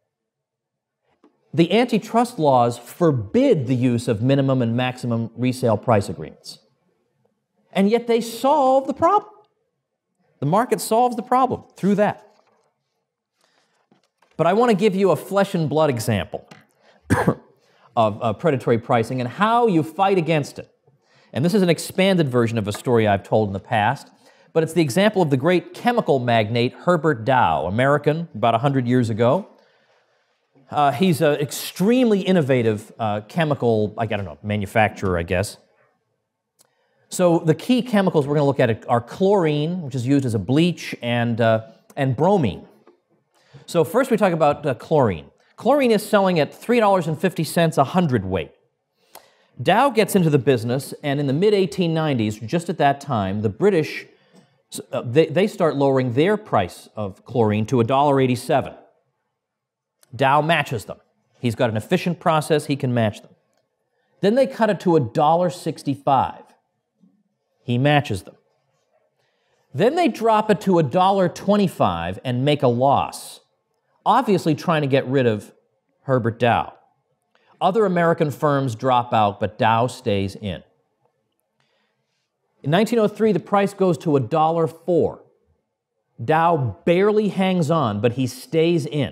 The antitrust laws forbid the use of minimum and maximum resale price agreements. And yet they solve the problem. The market solves the problem through that. But I want to give you a flesh and blood example of predatory pricing and how you fight against it. And this is an expanded version of a story I've told in the past, but it's the example of the great chemical magnate Herbert Dow, American, about 100 years ago. He's an extremely innovative chemical, manufacturer, I guess. So the key chemicals we're going to look at are chlorine, which is used as a bleach, and bromine. So first we talk about chlorine. Chlorine is selling at $3.50 a hundredweight. Dow gets into the business, and in the mid-1890s, just at that time, the British, they start lowering their price of chlorine to $1.87. Dow matches them. He's got an efficient process, he can match them. Then they cut it to $1.65. He matches them. Then they drop it to $1.25 and make a loss, obviously trying to get rid of Herbert Dow. Other American firms drop out, but Dow stays in. In 1903, the price goes to $1.04. Dow barely hangs on, but he stays in.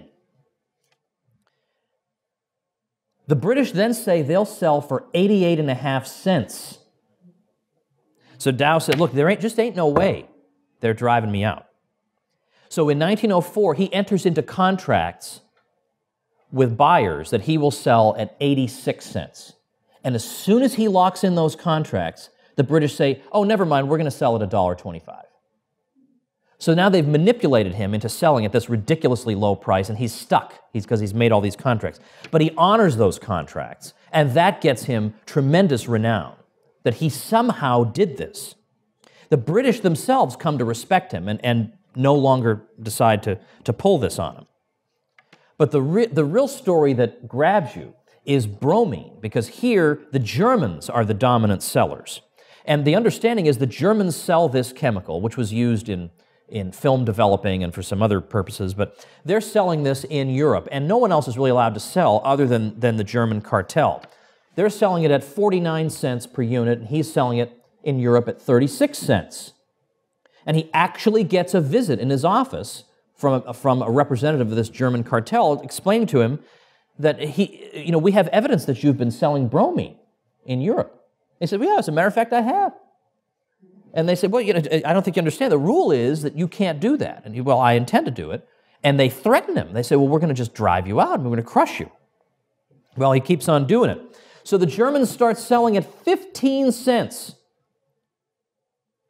The British then say they'll sell for 88.5 cents. So Dow said, look, there just ain't no way they're driving me out. So in 1904, he enters into contracts with buyers that he will sell at 86 cents. And as soon as he locks in those contracts, the British say, oh, never mind, we're going to sell at $1.25. So now they've manipulated him into selling at this ridiculously low price, and he's stuck because he's made all these contracts. But he honors those contracts, and that gets him tremendous renown, that he somehow did this. The British themselves come to respect him and no longer decide to pull this on him. But the real story that grabs you is bromine, because here the Germans are the dominant sellers. And the understanding is the Germans sell this chemical, which was used in film developing and for some other purposes, but they're selling this in Europe, and no one else is really allowed to sell other than the German cartel. They're selling it at 49 cents per unit, and he's selling it in Europe at 36 cents. And he actually gets a visit in his office from a representative of this German cartel explaining to him that we have evidence that you've been selling bromine in Europe. He said, well, yeah, as a matter of fact, I have. And they said, well, I don't think you understand. The rule is that you can't do that. And he, well, I intend to do it. And they threaten him. They say, well, we're going to just drive you out and we're going to crush you. Well, he keeps on doing it. So the Germans start selling at 15 cents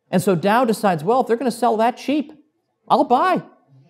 And so Dow decides, well, if they're going to sell that cheap, I'll buy.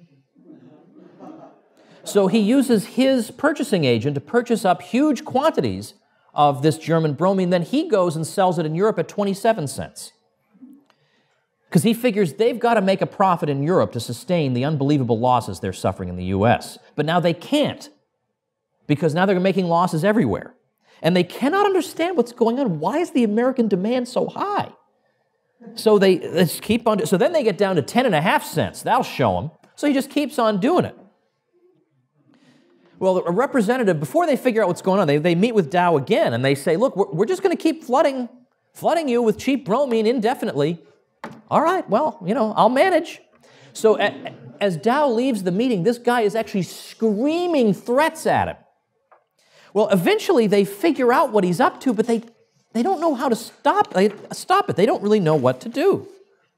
So he uses his purchasing agent to purchase up huge quantities of this German bromine. Then he goes and sells it in Europe at 27 cents. Because he figures they've got to make a profit in Europe to sustain the unbelievable losses they're suffering in the U.S. But now they can't, because now they're making losses everywhere. And they cannot understand what's going on. Why is the American demand so high? So they just keep on. So then they get down to 10.5 cents. That'll show them. So he just keeps on doing it. Well, a representative, before they figure out what's going on, they meet with Dow again, and they say, look, we're just going to keep flooding you with cheap bromine indefinitely. All right, well, I'll manage. So as Dow leaves the meeting, this guy is actually screaming threats at him. Well, eventually they figure out what he's up to, but they don't know how to stop it. They don't really know what to do.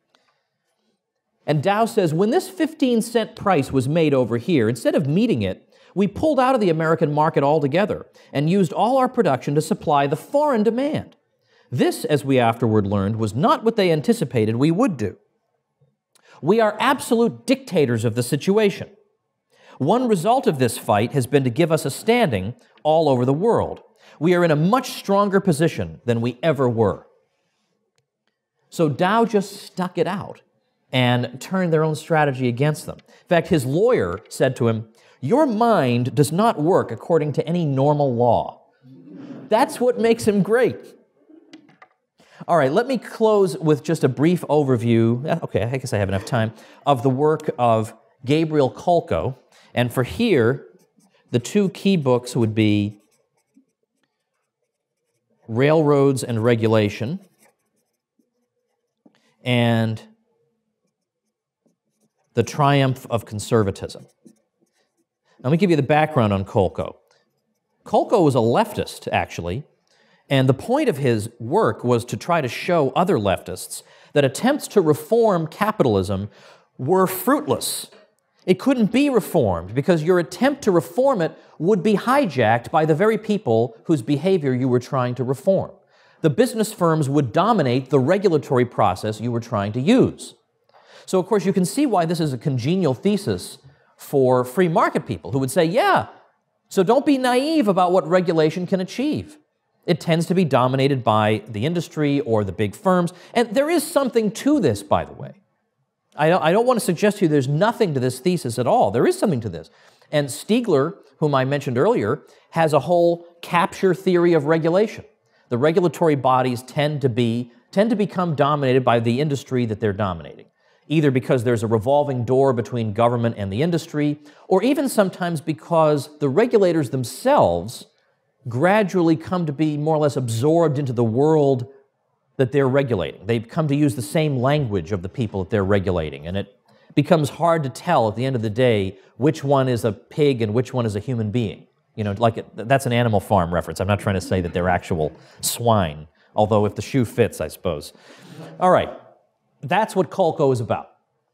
And Dow says, when this 15-cent price was made over here, instead of meeting it, we pulled out of the American market altogether and used all our production to supply the foreign demand. This, as we afterward learned, was not what they anticipated we would do. We are absolute dictators of the situation. One result of this fight has been to give us a standing all over the world. We are in a much stronger position than we ever were. So Dow just stuck it out and turned their own strategy against them. In fact, his lawyer said to him, "Your mind does not work according to any normal law." That's what makes him great. All right, let me close with just a brief overview, okay, I guess I have enough time, of the work of Gabriel Kolko. And for here, the two key books would be Railroads and Regulation and The Triumph of Conservatism. Let me give you the background on Kolko. Kolko was a leftist, actually, and the point of his work was to try to show other leftists that attempts to reform capitalism were fruitless. It couldn't be reformed because your attempt to reform it would be hijacked by the very people whose behavior you were trying to reform. The business firms would dominate the regulatory process you were trying to use. So, of course, you can see why this is a congenial thesis for free market people who would say, yeah, so don't be naive about what regulation can achieve. It tends to be dominated by the industry or the big firms. And there is something to this, by the way. I don't want to suggest to you there's nothing to this thesis at all. There is something to this. And Stiegler, whom I mentioned earlier, has a whole capture theory of regulation. The regulatory bodies tend to become dominated by the industry that they're dominating, either because there's a revolving door between government and the industry, or even sometimes because the regulators themselves gradually come to be more or less absorbed into the world that they're regulating. They come to use the same language of the people that they're regulating, and it becomes hard to tell at the end of the day which one is a pig and which one is a human being. That's an Animal Farm reference. I'm not trying to say that they're actual swine, although if the shoe fits, I suppose. All right, that's what Kolko is about.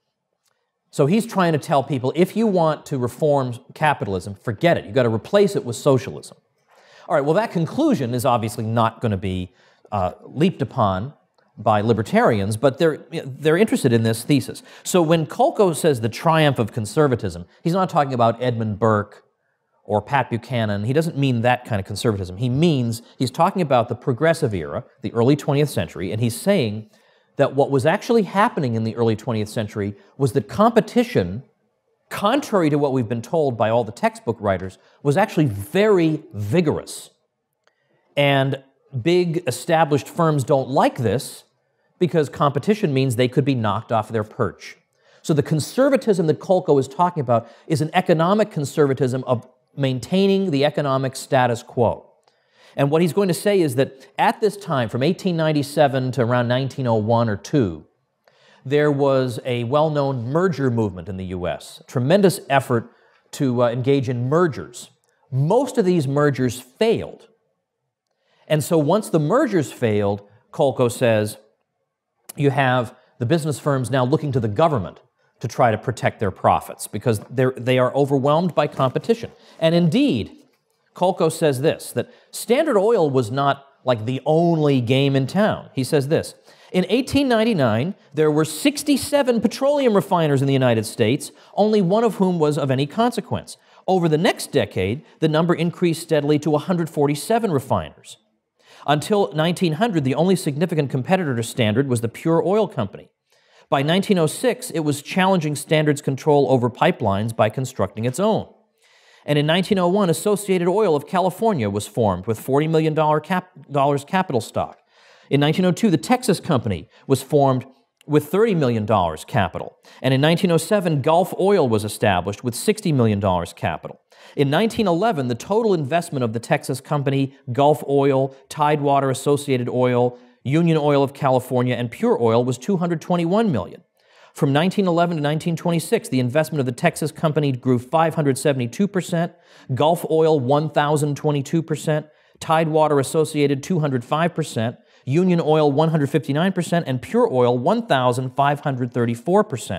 So he's trying to tell people, if you want to reform capitalism, forget it. You've got to replace it with socialism. All right, well, that conclusion is obviously not going to be leaped upon by libertarians, but they're interested in this thesis. So when Kolko says the triumph of conservatism, he's not talking about Edmund Burke or Pat Buchanan. He doesn't mean that kind of conservatism. He's talking about the progressive era, the early 20th century, and he's saying that what was actually happening in the early 20th century was that competition, contrary to what we've been told by all the textbook writers, was actually very vigorous. And big established firms don't like this because competition means they could be knocked off their perch. So the conservatism that Kolko is talking about is an economic conservatism of maintaining the economic status quo. And what he's going to say is that at this time, from 1897 to around 1901 or 2, there was a well-known merger movement in the U.S., a tremendous effort to engage in mergers. Most of these mergers failed. And so once the mergers failed, Kolko says, you have the business firms now looking to the government to try to protect their profits because they are overwhelmed by competition. And indeed, Kolko says this, that Standard Oil was not like the only game in town. He says this: in 1899, there were 67 petroleum refiners in the United States, only one of whom was of any consequence. Over the next decade, the number increased steadily to 147 refiners. Until 1900, the only significant competitor to Standard was the Pure Oil Company. By 1906, it was challenging Standard's control over pipelines by constructing its own. And in 1901, Associated Oil of California was formed with $40 million capital stock. In 1902, the Texas Company was formed with $30 million capital. And in 1907, Gulf Oil was established with $60 million capital. In 1911, the total investment of the Texas Company, Gulf Oil, Tidewater Associated Oil, Union Oil of California, and Pure Oil was $221 million. From 1911 to 1926, the investment of the Texas Company grew 572%, Gulf Oil 1,022%, Tidewater Associated 205%, Union Oil 159%, and Pure Oil 1,534%.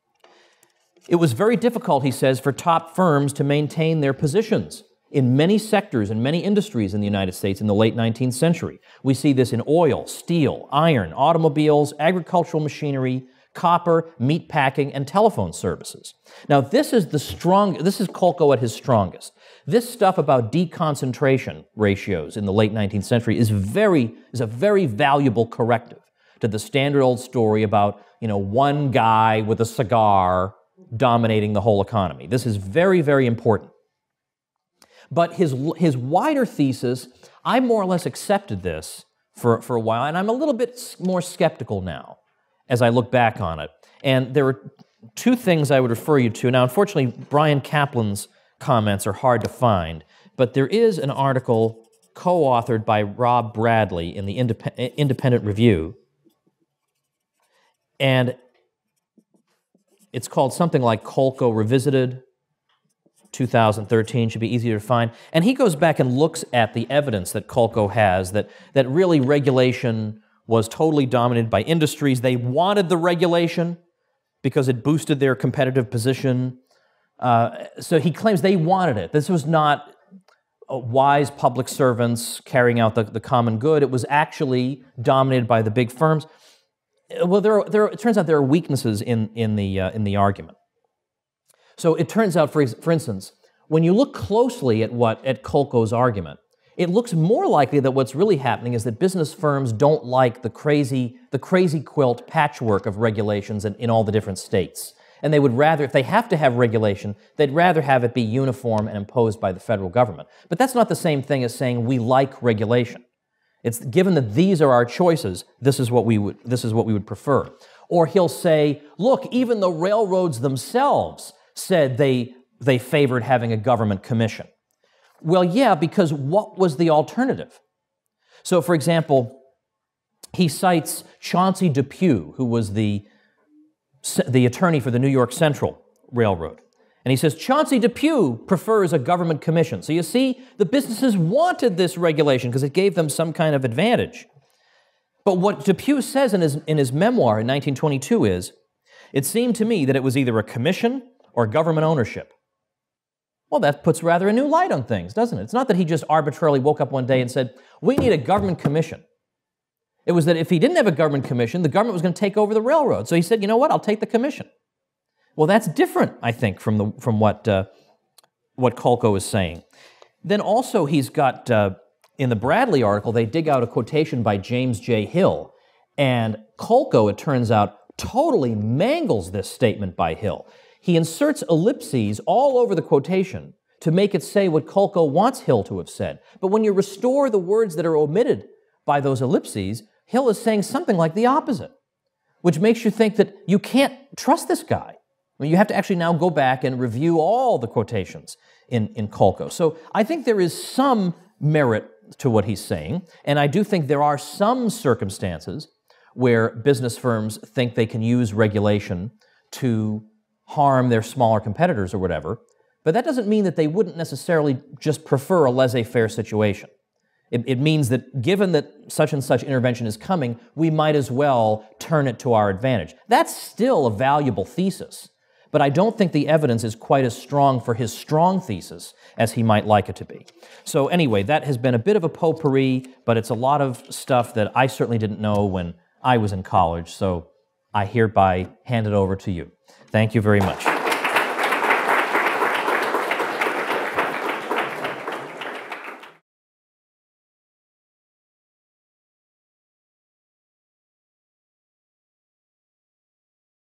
It was very difficult, he says, for top firms to maintain their positions in many sectors and many industries in the United States in the late 19th century. We see this in oil, steel, iron, automobiles, agricultural machinery, copper, meat packing, and telephone services. Now, this is Kolko at his strongest. This stuff about deconcentration ratios in the late 19th century is a very valuable corrective to the standard old story about, one guy with a cigar dominating the whole economy. This is very, very important. But his wider thesis, I more or less accepted this for a while, and I'm a little bit more skeptical now as I look back on it. And there are two things I would refer you to. Now, unfortunately, Brian Kaplan's comments are hard to find, but there is an article co-authored by Rob Bradley in the Independent Review, and it's called something like Kolko Revisited, 2013, should be easier to find. And he goes back and looks at the evidence that Kolko has that really regulation was totally dominated by industries. They wanted the regulation because it boosted their competitive position. So he claims they wanted it. This was not wise public servants carrying out the common good. It was actually dominated by the big firms. Well, it turns out there are weaknesses in the argument. So it turns out, for instance, when you look closely at Kolko's argument, it looks more likely that what's really happening is that business firms don't like the crazy quilt patchwork of regulations in all the different states. And they would rather, if they have to have regulation, they'd rather have it be uniform and imposed by the federal government. But that's not the same thing as saying we like regulation. It's given that these are our choices, this is what we would prefer. Or he'll say, look, even the railroads themselves said they favored having a government commission. Well, yeah, because what was the alternative? So, for example, he cites Chauncey Depew, who was the attorney for the New York Central Railroad. And he says, Chauncey Depew prefers a government commission. So you see, the businesses wanted this regulation because it gave them some kind of advantage. But what Depew says in his memoir in 1922 is, it seemed to me that it was either a commission or government ownership. Well, that puts rather a new light on things, doesn't it? It's not that he just arbitrarily woke up one day and said, we need a government commission. It was that if he didn't have a government commission, the government was going to take over the railroad. So he said, you know what, I'll take the commission. Well, that's different, I think, from what Kolko is saying. Then also he's got, in the Bradley article, they dig out a quotation by James J. Hill, and Kolko, it turns out, totally mangles this statement by Hill. He inserts ellipses all over the quotation to make it say what Kolko wants Hill to have said. But when you restore the words that are omitted by those ellipses, Hill is saying something like the opposite, which makes you think that you can't trust this guy. I mean, you have to actually now go back and review all the quotations in Kolko. So I think there is some merit to what he's saying, and I do think there are some circumstances where business firms think they can use regulation to harm their smaller competitors or whatever, but that doesn't mean that they wouldn't necessarily just prefer a laissez-faire situation. It means that given that such and such intervention is coming, we might as well turn it to our advantage. That's still a valuable thesis, but I don't think the evidence is quite as strong for his strong thesis as he might like it to be. So anyway, that has been a bit of a potpourri, but it's a lot of stuff that I certainly didn't know when I was in college, so I hereby hand it over to you. Thank you very much.